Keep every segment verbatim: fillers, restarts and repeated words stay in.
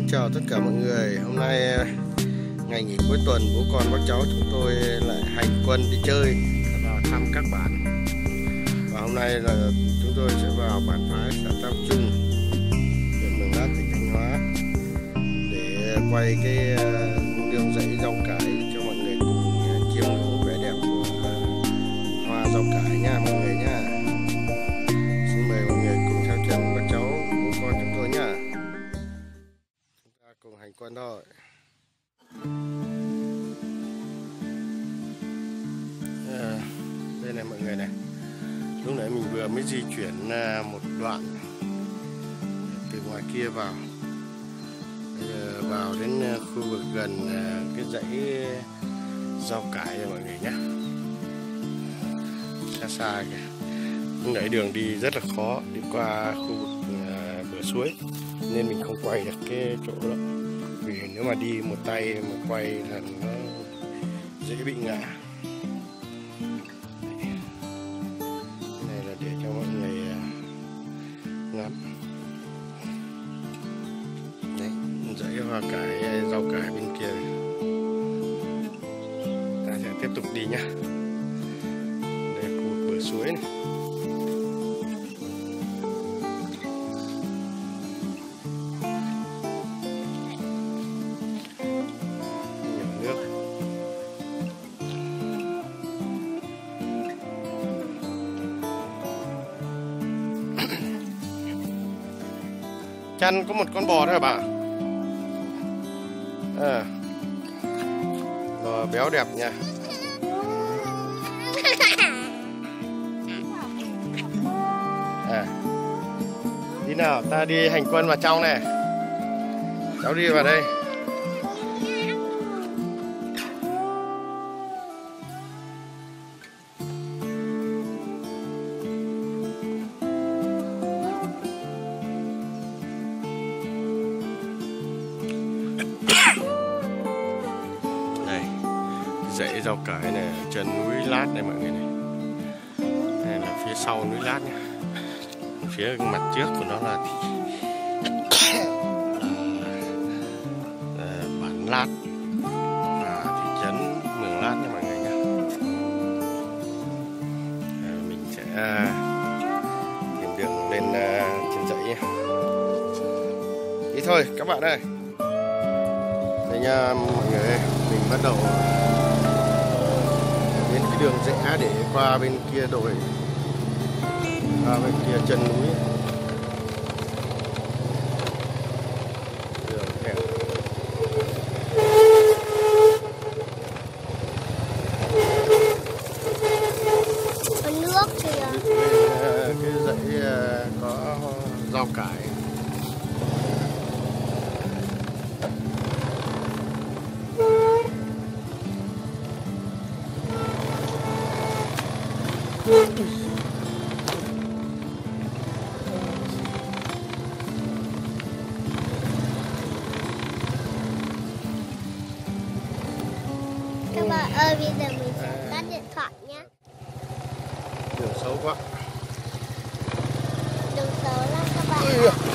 Xin chào tất cả mọi người. Hôm nay ngày nghỉ cuối tuần, bố con bác cháu chúng tôi lại hành quân đi chơi, vào thăm các bản. Và hôm nay là chúng tôi sẽ vào bản Phái, xã Tam Trung, huyện Mường Lát, tỉnh Thanh Hóa, để quay cái nương rẫy rau cải cho mọi người cùng chiêm ngưỡng vẻ đẹp của hoa rau cải nha mọi người nha. Xin mời mọi người cùng theo chân bác cháu, bố con chúng tôi nha. Cùng hành quân thôi. À, đây này mọi người này, lúc nãy mình vừa mới di chuyển một đoạn từ ngoài kia vào. Bây giờ vào đến khu vực gần cái dãy rau cải rồi mọi người nhé. Xa xa kìa. Lúc nãy đường đi rất là khó, đi qua khu vực bờ suối nên mình không quay được cái chỗ đó. Vì nếu mà đi một tay mà quay là nó dễ bị ngã. Cái này là để cho mọi người ngắm. Đấy, dãy hoa cải, rau cải bên kia. Ta sẽ tiếp tục đi nhá. Đây là khu vực bờ suối này. Chăn có một con bò thôi hả bà? À. Bò béo đẹp nha. À. Đi nào, ta đi hành quân vào trong này. Cháu đi vào đây. Dãy rau cải này chân núi Lát này mọi người này. Đây là phía sau núi Lát nhé. Phía mặt trước của nó là, là bản Lát và thị trấn Mường Lát nha mọi người nhé. Mình sẽ tìm đường lên trên dãy nhé. Đi thôi các bạn ơi. Đây nha mọi người, mình bắt đầu đến cái đường rẽ để qua bên kia đồi, qua bên kia chân núi. Đường hẹp. Có nước kìa. Cái dãy có rau cải. Các bạn ơi, bây giờ mình sẽ tắt điện thoại nhé. Đường xấu quá. Đường xấu lắm các bạn.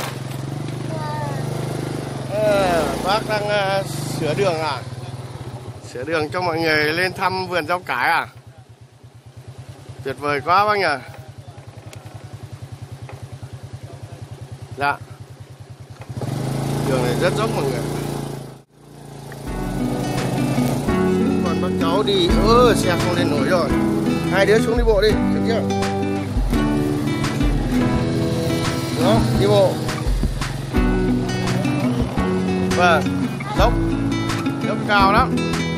Wow. À, bác đang uh, sửa đường à? Sửa đường cho mọi người lên thăm vườn rau cải à? Tuyệt vời quá bác nhỉ. Dạ. Đường này rất dốc mọi người. Còn bác cháu đi, ơ xe không lên nổi rồi. Hai đứa xuống đi bộ đi, được chưa? Đó, đi bộ. Vâng, dốc. Dốc cao lắm.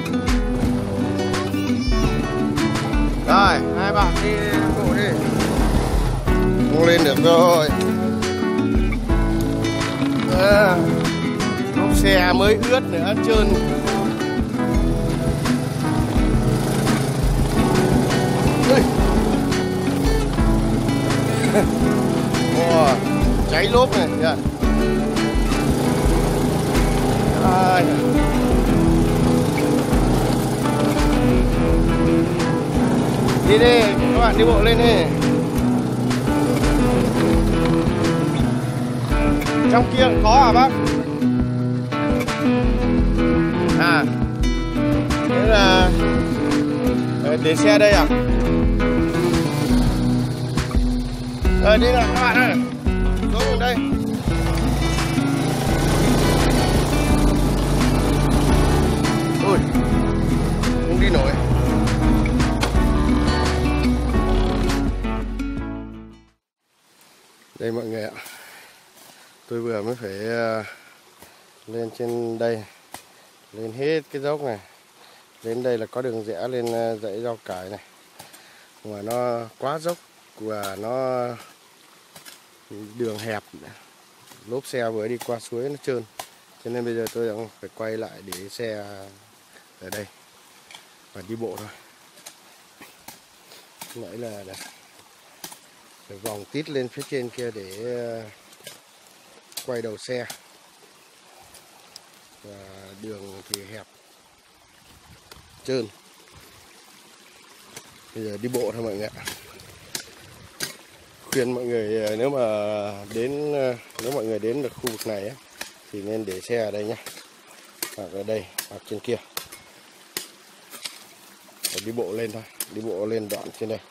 Rồi, hai bạn đi bộ đi. Không lên được rồi. À, lốp xe mới ướt nữa, trơn. Wow, cháy lốp này kìa. À, đi đi, các bạn đi bộ lên đi. Trong kia khó hả bác? À, thế là đến xe đây à? Ờ, đi nào các bạn ơi, xuống đây. Ôi, không đi nổi. Đây mọi người ạ, tôi vừa mới phải uh, lên trên đây, lên hết cái dốc này. Đến đây là có đường rẽ lên uh, dãy rau cải này, mà nó quá dốc và nó đường hẹp, lốp xe vừa đi qua suối nó trơn, cho nên bây giờ tôi đang phải quay lại để xe ở đây và đi bộ thôi. Nãy là, là phải vòng tít lên phía trên kia để quay đầu xe, và đường thì hẹp trơn. Bây giờ đi bộ thôi mọi người ạ. Khuyên mọi người nếu mà đến nếu mọi người đến được khu vực này ấy, thì nên để xe ở đây nhé, hoặc ở đây hoặc trên kia. Để đi bộ lên thôi, đi bộ lên đoạn trên đây.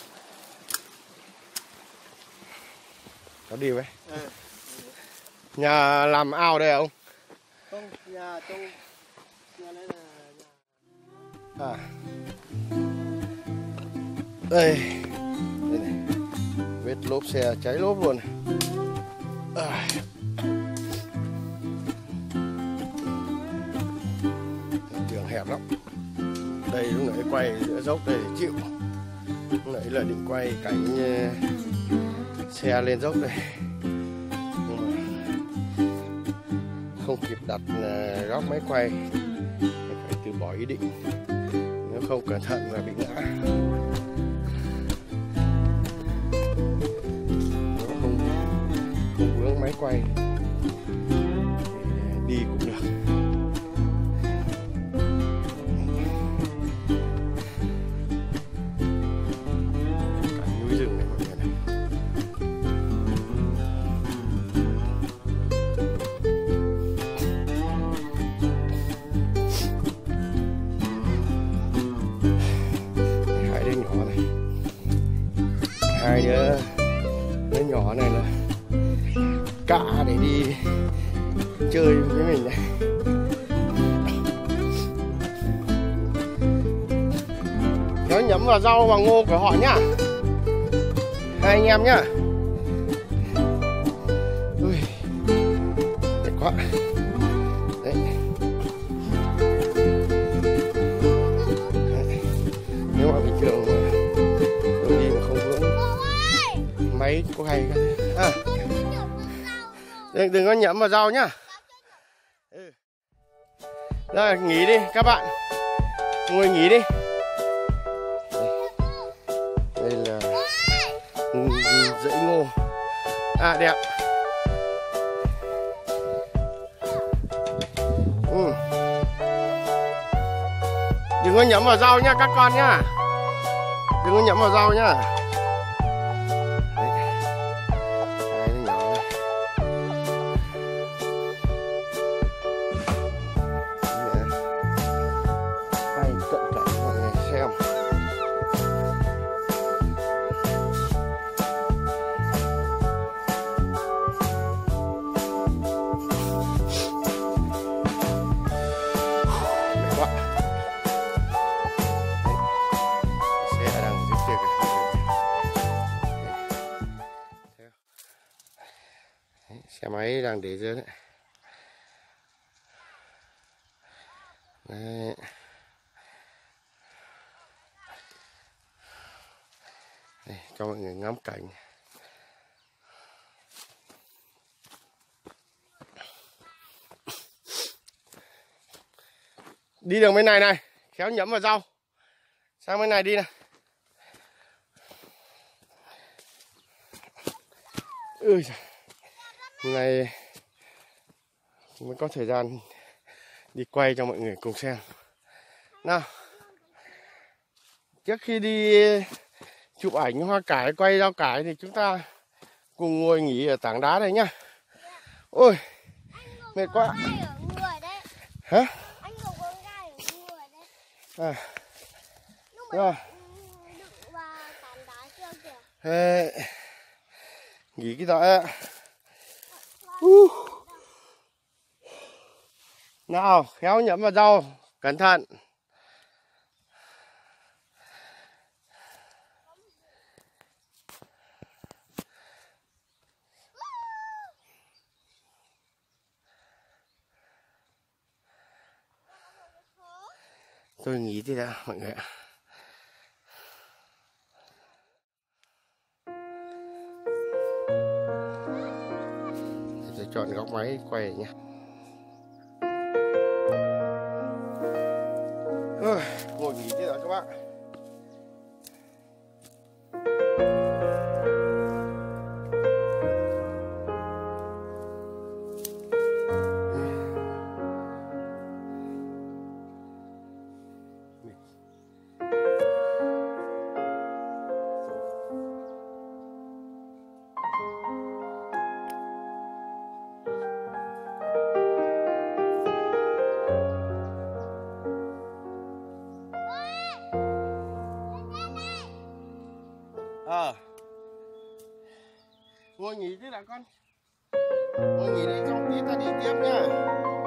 Có đi với? À. Nhà làm ao đây không? Không, nhà trong nhà này là nhà... À. Đây. Đây này. Vết lốp xe cháy lốp luôn này. À. Đường hẹp lắm. Đây lúc nãy quay giữa dốc đây để chịu. Lúc nãy là định quay cảnh xe lên dốc đây, nhưng mà không kịp đặt góc máy quay, phải từ bỏ ý định, nếu không cẩn thận là bị ngã. Nó không không vướng máy quay đi cũng được. Cả núi rừng này mọi người này. Hai đứa nhỏ này, hai đứa đứa nhỏ này là cả để đi chơi với mình này. Nó nhấm vào rau và ngô của họ nhá, hai anh em nhá. Ui, mệt quá. Đấy. Đấy. Nếu mà bình thường mà tôi đi mà không vướng máy có hay cái à. Đừng, đừng có nhẫm vào rau nhá. Ừ. Rồi nghỉ đi các bạn, ngồi nghỉ đi. Đây là dãy ngô. À đẹp. Ừ. Đừng có nhẫm vào rau nhá các con nhá. Đừng có nhẫm vào rau nhá. Đấy. Hai đứa nhỏ này. Hai cận cảnh mọi người xem. Xe máy đang để dưới đấy. Đấy. Đây, cho mọi người ngắm cảnh. Đi đường bên này này, khéo nhẫm vào rau. Sang bên này đi này. Ui giời. Hôm nay mới có thời gian đi quay cho mọi người cùng xem. Nào, trước khi đi chụp ảnh hoa cải, quay rau cải thì chúng ta cùng ngồi nghỉ ở tảng đá đây nhá. Ôi, mệt quá. Người đấy. Hả? Anh ngủ ở À. Nhưng Rồi. mà đựng vào tảng đá kia kìa. Ê, nghỉ cái đó á. Uh. Nào, khéo nhẫm vào rau, cẩn thận. Tôi nghỉ thì đã mọi người ạ. Tôi chọn góc máy quay nhé. Ngồi nghỉ thế đó các bạn. Ờ. Ngồi nghỉ thế là con. Ngồi nghỉ đi, xong tí ta đi tiếp nha.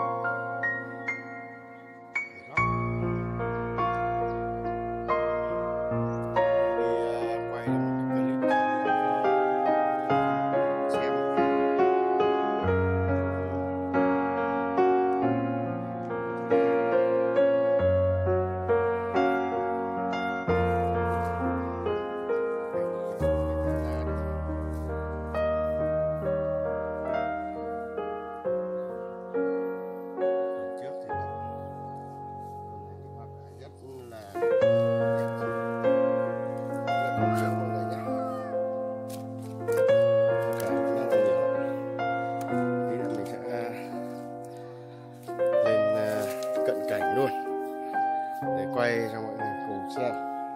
Quay cho mọi người cùng xem.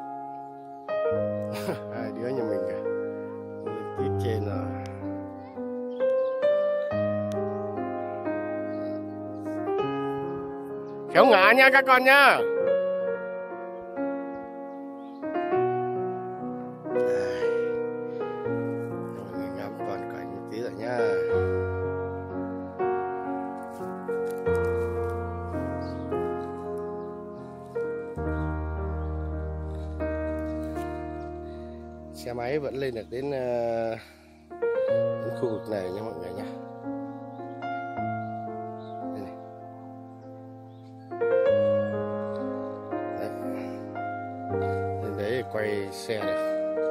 Hai đứa nhà mình kìa, lên tít trên rồi. Khéo ngã nha các con nhá. Đây. Mọi người ngắm toàn cảnh một tí rồi nha. Xe máy vẫn lên được đến, uh, đến khu vực này nha mọi người nhé. Đây này. Đấy. Lên đấy quay xe này.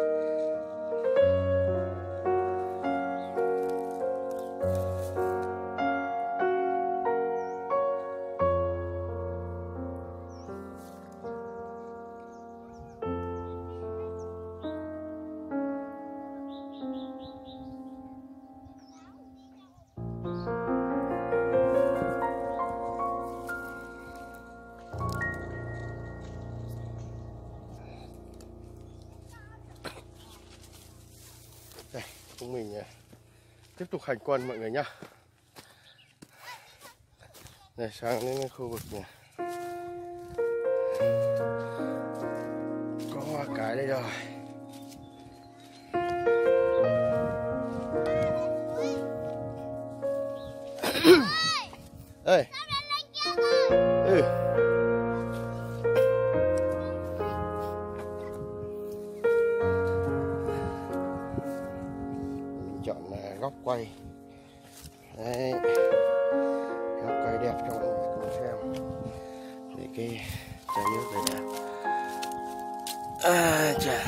Đây, chúng mình tiếp tục hành quân mọi người nhá. Đây, sang đến khu vực này. Có hoa cái đây rồi. Ê. Ừ. Chọn góc quay. Đấy. Góc quay đẹp cho mọi người cùng xem. Để cái chai nước đây nè. À chà.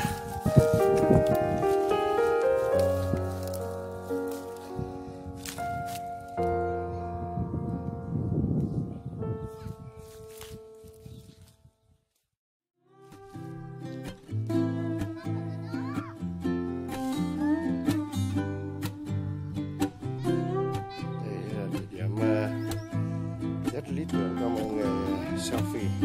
Rất lý tưởng cho mọi người selfie.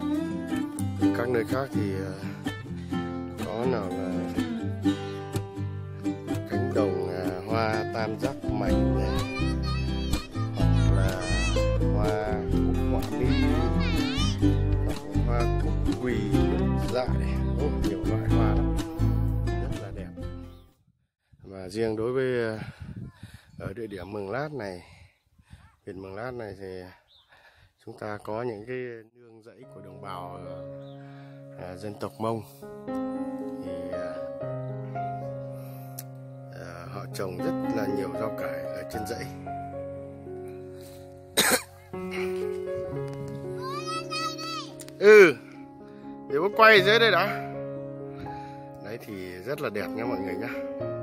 Các nơi khác thì có nào là hoa tam giác mạch này, hoặc là hoa cúc họa mi, hoa cúc quỳ, dại, ô, nhiều loại hoa lắm, rất là đẹp. Và riêng đối với ở địa điểm Mường Lát này, huyện Mường Lát này thì chúng ta có những cái nương rẫy của đồng bào à, dân tộc Mông. Thì à, họ trồng rất là nhiều rau cải ở trên dãy. Ừ, để bố quay dưới đây đã. Đấy thì rất là đẹp nha mọi người nhá.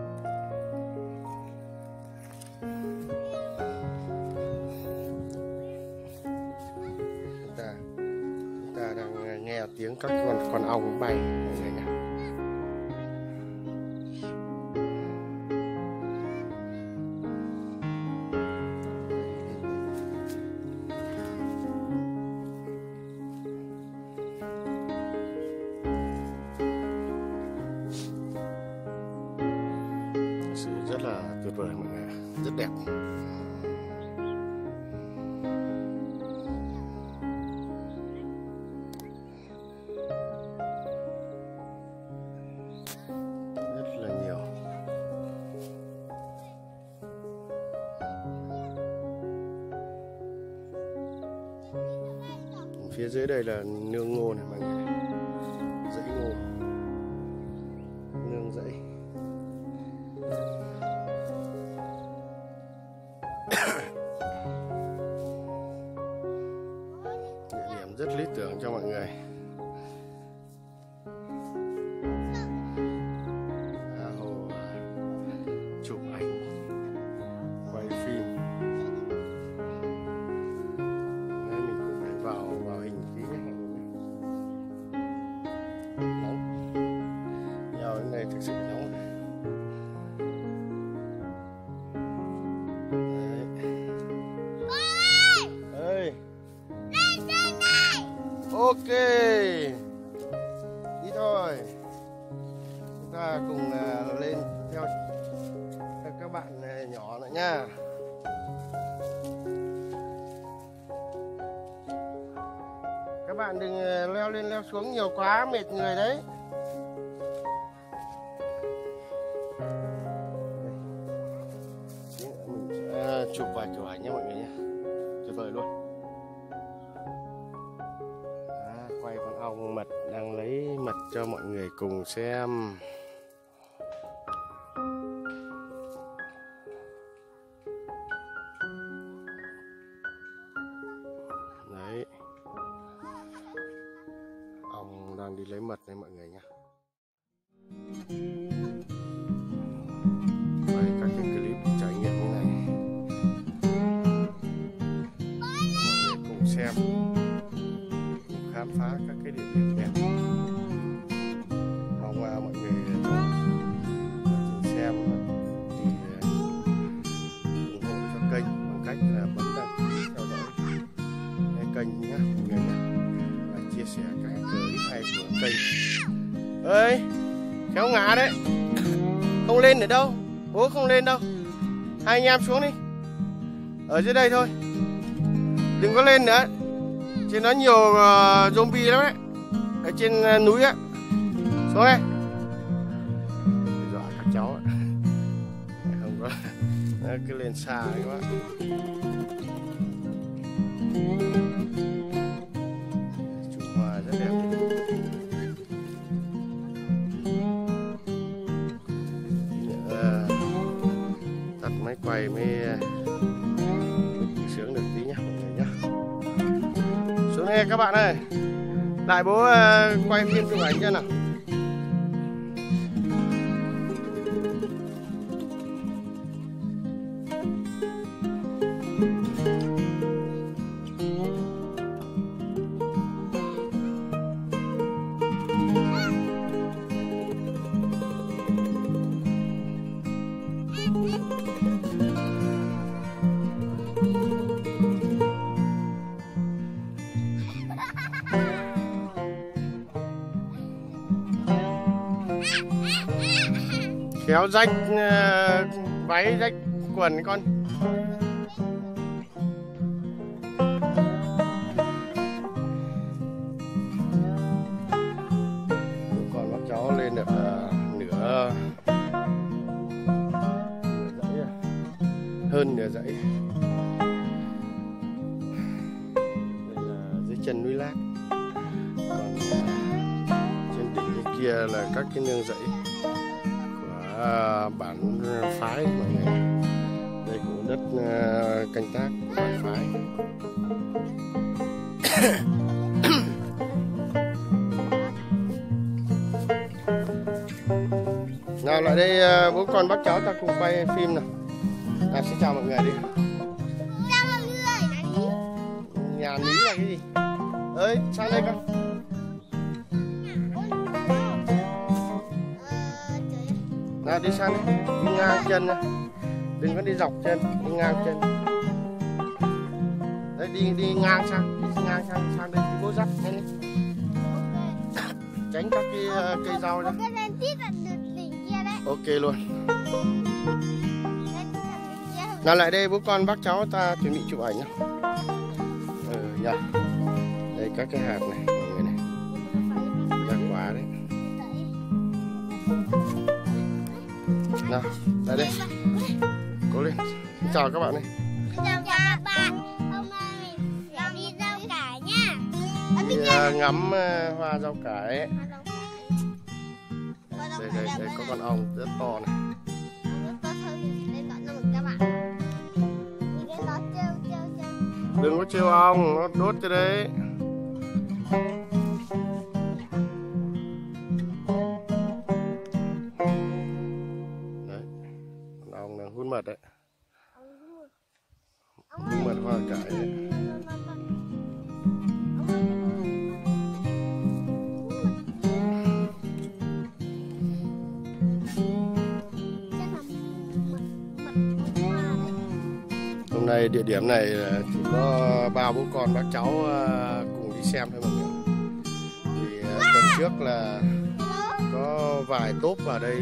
Chúng ta chúng ta đang nghe tiếng các con con ong bay mọi người nhá. Rất là tuyệt vời mọi người, rất đẹp. Rất là nhiều. Phía dưới đây là nương ngô này mọi người, dãy ngô, nương dãy. Địa điểm rất lý tưởng cho mọi người. À, hồ chụp ảnh, quay phim. Đấy, mình cũng phải vào vào hình tí nhé. Nóng. Nhau đến đây thực sự nóng. Ok, đi thôi. Chúng ta cùng uh, lên theo các bạn uh, nhỏ nữa nha. Các bạn đừng uh, leo lên leo xuống nhiều quá, mệt người đấy. Mình sẽ uh, chụp vài chụp ảnh nha mọi người nhé. Tuyệt vời luôn. Quay con ong mật đang lấy mật cho mọi người cùng xem. Đấy, ong đang đi lấy mật đấy mọi người nhé. Quay các cái clip trải nghiệm như này mọi người cùng xem, khám phá các cái địa điểm đẹp. Mong uh, mọi người uh, xem thì uh, ủng hộ cho kênh bằng cách là bấm đăng ký theo dõi cái kênh nhé mọi người nhé, và chia sẻ các clip hay của kênh. Ơi, khéo ngã đấy, không lên nữa đâu, bố không lên đâu, hai anh em xuống đi, ở dưới đây thôi, đừng có lên nữa. Trên nó nhiều uh, zombie lắm đấy, ở trên uh, núi á. Xuống đây. Dọa các cháu ạ. Không có, nó cứ lên xa các bạn. Chùm hoa rất đẹp. Uh, tắt máy quay mới uh, sướng được tí nhá mọi người nhá. Xuống đây các bạn ơi, đại bố uh, quay phim chụp ảnh cho nào. Khéo rách uh, váy rách quần con. Còn bác cháu lên được uh, nửa nửa dãy à. Hơn nửa dãy. Đây là dưới chân núi Lác. Còn trên đỉnh bên kia là các cái nương rẫy của bản phái mọi người. Đây cũng đất canh tác của bản phái. Nào lại đây bố con bác cháu ta cùng quay phim nào. Nào xin chào mọi người đi. Chào mọi người. Nhà ní là cái gì? Ơi sang đây con. Nào đi sang đây, đi ngang chân này. Đừng có đi dọc chân, đi ngang chân. Đấy đi đi ngang sang, đi ngang sang sang đây thì bố dắt nhanh đi. Tránh các cái uh, cây rau ra. Ok luôn. Nào lại đây bố con bác cháu ta chuẩn bị chụp ảnh nhá. Ừ nhá. Đây các cái hạt này mọi người này. Hạt quả đấy. Nào, lại đây. Cố lên. Xin chào các bạn này. Chào các bạn. Hôm nay mình sẽ đi rau cải nha. Đi uh, ngắm uh, hoa rau cải. Đây đây đây có con ong rất to này. Đừng có trêu ong, nó đốt cái đấy. Đấy, con ong đang hút mật đấy. Hút mật hoa cải đấy. Hôm nay địa điểm này chỉ có ba bố con bác cháu cùng đi xem thôi mọi người. Vì tuần trước là có vài tốp vào đây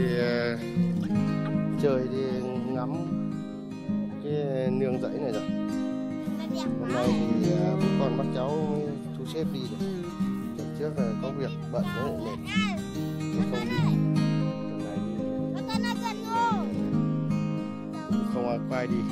chơi đi ngắm cái nương rẫy này rồi. Hôm nay thì bố con bác cháu thu xếp đi rồi. Tuần trước là có việc bận đấy nên không đi. Hôm nay thì không ai quay đi.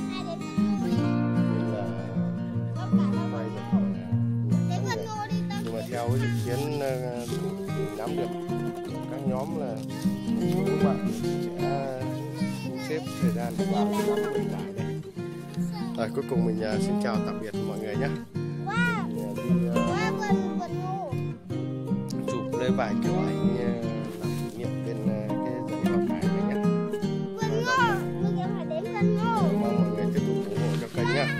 Nhưng mà theo cái dự kiến nắm được các nhóm là các bạn sẽ xếp thời gian vào ngắm mình lại đây. Rồi cuối cùng mình xin chào tạm biệt mọi người nhé. Đi chụp lấy vài kiểu ảnh làm kỷ niệm bên cái dãy hoa cải này nhé. Mong mọi người tiếp tục ủng hộ cho kênh nhé.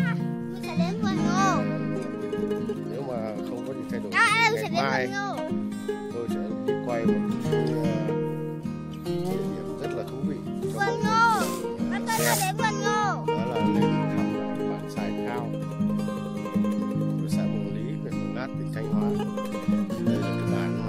Nếu mà không có gì thay đổi, ngày mai tôi sẽ đi quay một cái địa điểm rất là thú vị cho mọi người xem. Đó là lên thăm bản Sài Khao của xã Mường Lý, huyện Mường Lát, tỉnh Thanh Hóa. Đây là cái bản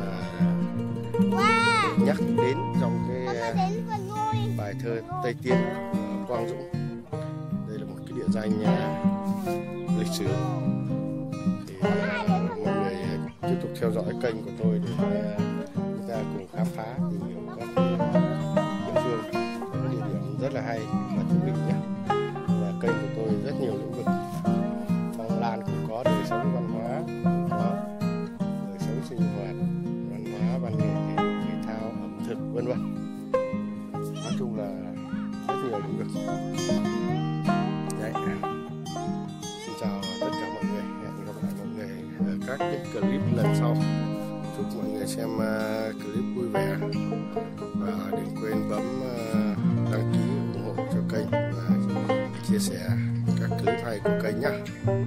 mà nhắc đến trong cái bài thơ Tây Tiến của Quang Dũng. Đây là một cái địa danh lịch sử. Thì mọi người tiếp tục theo dõi kênh của tôi để chúng ta cùng khám phá tìm hiểu các địa phương, những địa điểm rất là hay và thú vị nhé. Và kênh của tôi rất nhiều lĩnh vực, phong lan cũng có, đời sống văn hóa cũng có, đời sống sinh hoạt, văn hóa, văn nghệ, thể, thể thao, ẩm thực vân vân. Nói chung là rất nhiều lĩnh vực. Đấy. Xin chào tất cả mọi người, hẹn gặp lại mọi người ở các cái clip lần sau. Chúc mọi người xem uh, clip vui vẻ và đừng quên bấm uh, đăng ký ủng hộ cho kênh và chia sẻ các clip hay của kênh nhé.